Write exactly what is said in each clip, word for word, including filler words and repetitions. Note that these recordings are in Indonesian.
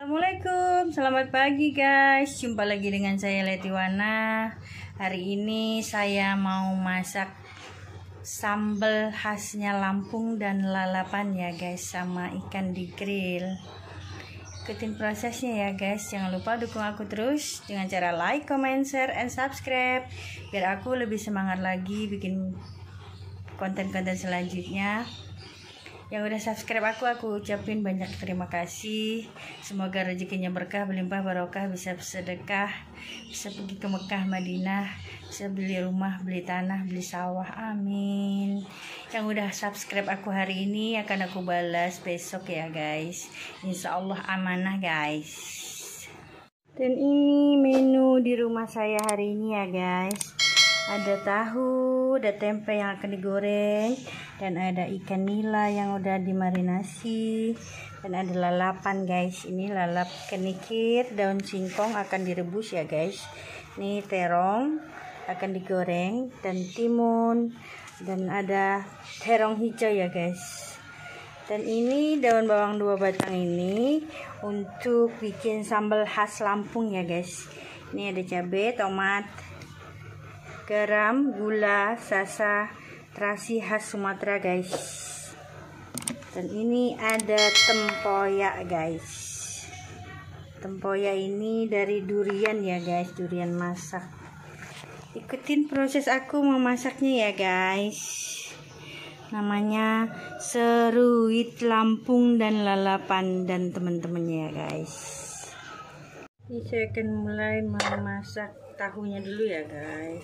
Assalamualaikum, selamat pagi guys. Jumpa lagi dengan saya Letiwana. Hari ini saya mau masak sambal khasnya Lampung dan lalapan ya guys, sama ikan di grill. Ikutin prosesnya ya guys. Jangan lupa dukung aku terus dengan cara like, comment, share, and subscribe, biar aku lebih semangat lagi bikin konten-konten selanjutnya. Yang udah subscribe aku, aku ucapin banyak terima kasih. Semoga rezekinya berkah, berlimpah, barokah, bisa sedekah, bisa pergi ke Mekah, Madinah, bisa beli rumah, beli tanah, beli sawah, amin. Yang udah subscribe aku hari ini akan aku balas besok ya guys. Insya Allah amanah guys. Dan ini menu di rumah saya hari ini ya guys. Ada tahu, ada tempe yang akan digoreng, dan ada ikan nila yang udah dimarinasi, dan ada lalapan guys. Ini lalap kenikir, daun singkong akan direbus ya guys. Ini terong akan digoreng, dan timun, dan ada terong hijau ya guys. Dan ini daun bawang dua batang ini untuk bikin sambal khas Lampung ya guys. Ini ada cabai, tomat, garam, gula, sasa, terasi khas Sumatera guys. Dan ini ada tempoyak guys. Tempoyak ini dari durian ya guys, durian masak. Ikutin proses aku memasaknya ya guys. Namanya seruit Lampung dan lalapan dan teman-temannya ya guys. Ini saya akan mulai memasak tahunya dulu ya guys.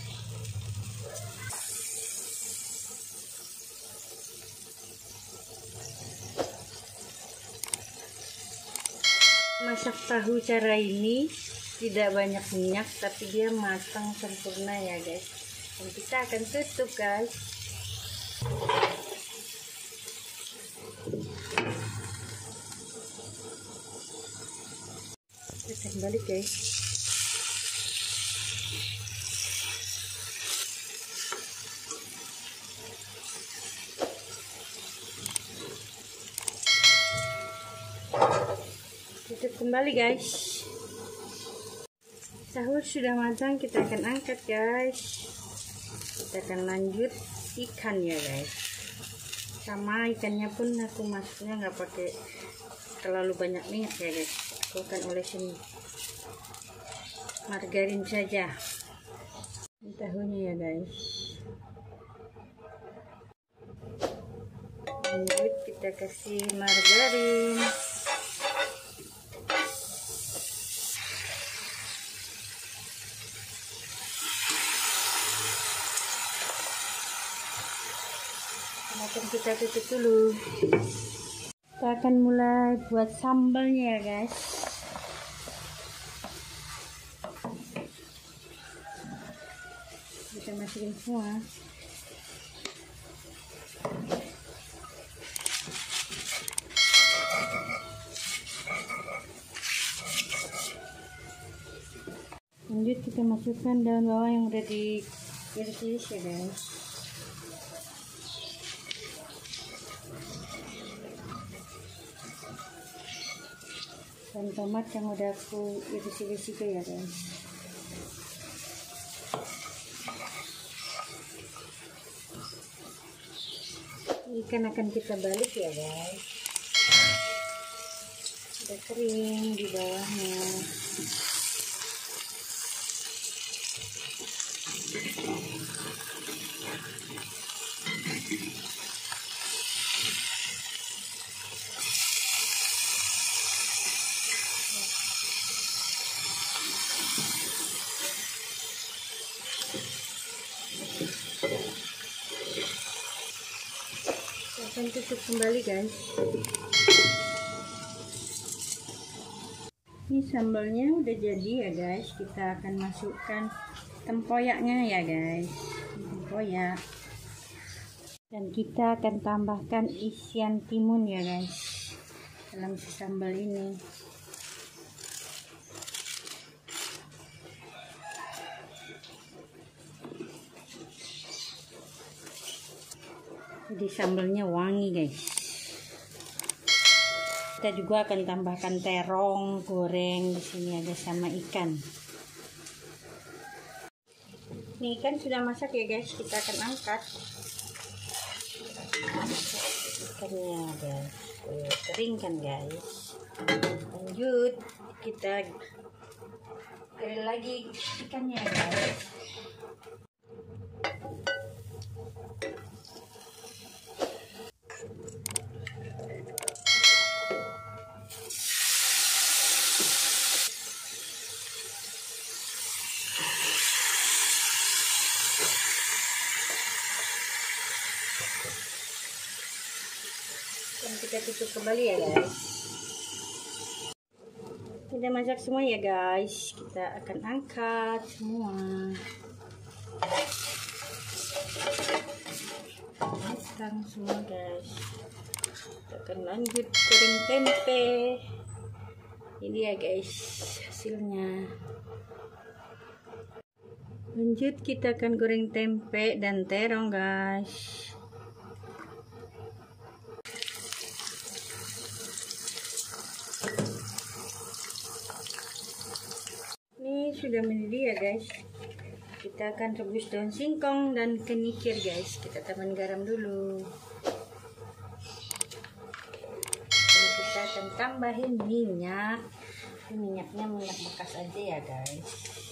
Masak tahu cara ini tidak banyak minyak, tapi dia matang sempurna ya guys. Dan kita akan tutup guys. Kita balik guys. Tutup kembali guys. Sahur sudah matang, kita akan angkat guys. Kita akan lanjut ikan ya guys. Sama ikannya pun aku masaknya nggak pakai terlalu banyak minyak ya guys. Aku akan olesin margarin saja. Ini tahunya ya guys. Lanjut kita kasih margarin. Akan kita tutup dulu. Kita akan mulai buat sambalnya ya guys. Kita masukin semua. Lanjut kita masukkan daun bawang yang udah diiris-iris ya guys. Dan tomat yang udah aku iris-iris juga ya guys. Ikan akan kita balik ya guys. Udah kering di bawahnya. Akan tutup kembali guys. Ini sambalnya udah jadi ya guys. Kita akan masukkan tempoyaknya ya guys. Tempoyak. Dan kita akan tambahkan isian timun ya guys dalam si sambal ini. Jadi sambalnya wangi guys. Kita juga akan tambahkan terong goreng di sini ada sama ikan. Ini ikan sudah masak ya guys, kita akan angkat ikannya guys. Oh, kering kan guys. Lanjut kita grill lagi ikannya guys. Dan kita tutup kembali ya guys. Kita masak semua ya guys. Kita akan angkat semua. Matang semua guys. Kita akan lanjut goreng tempe. Ini ya guys hasilnya. Lanjut kita akan goreng tempe dan terong guys. Ini sudah mendidih ya guys. Kita akan rebus daun singkong dan kenikir guys. Kita tambahkan garam dulu. Dan kita akan tambahin minyak. Ini minyaknya minyak bekas aja ya guys.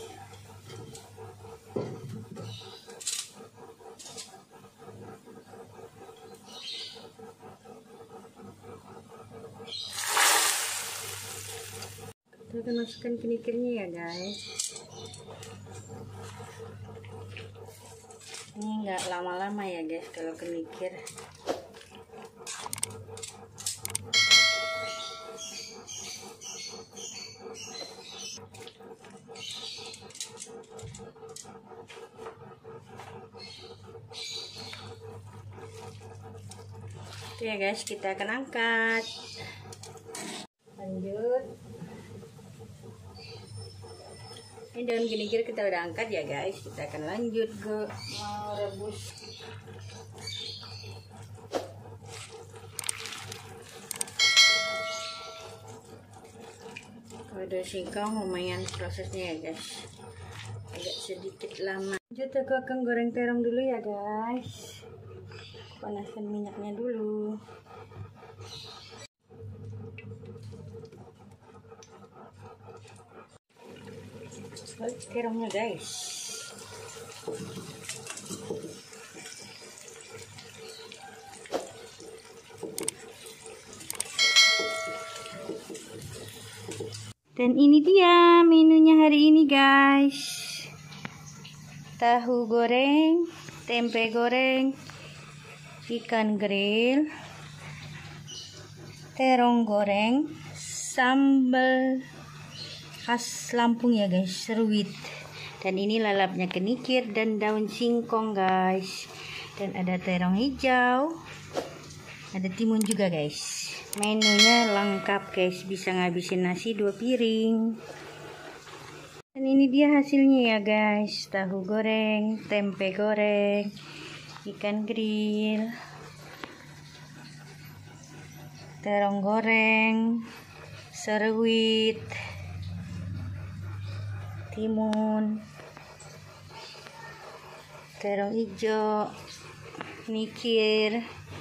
Kita akan masukkan kenikirnya ya guys. Ini enggak lama-lama ya guys kalau kenikir. Itu ya guys, kita akan angkat. Lanjut. Ini daun kenikir kita udah angkat ya guys. Kita akan lanjut ke mau rebus. Kalau daun singkong lumayan prosesnya ya guys. Agak sedikit lama. Lanjut aku akan goreng terong dulu ya guys. Panaskan minyaknya dulu. Balik terongnya guys. Dan ini dia menunya hari ini guys. Tahu goreng, tempe goreng, ikan grill, terong goreng, sambal khas Lampung ya guys, seruit. Dan ini lalapnya kenikir dan daun singkong guys. Dan ada terong hijau, ada timun juga guys. Menunya lengkap guys, bisa ngabisin nasi dua piring. Dan ini dia hasilnya ya guys. Tahu goreng, tempe goreng, ikan grill, terong goreng, seruit, timun, terong hijau, nikir,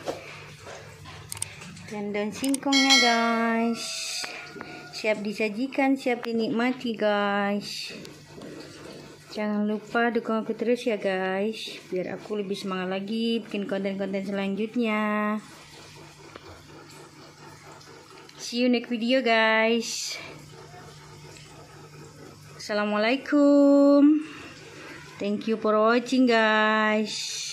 dan daun singkongnya guys. Siap disajikan, siap dinikmati guys. Jangan lupa dukung aku terus ya guys, biar aku lebih semangat lagi bikin konten-konten selanjutnya. See you next video guys. Assalamualaikum. Thank you for watching guys.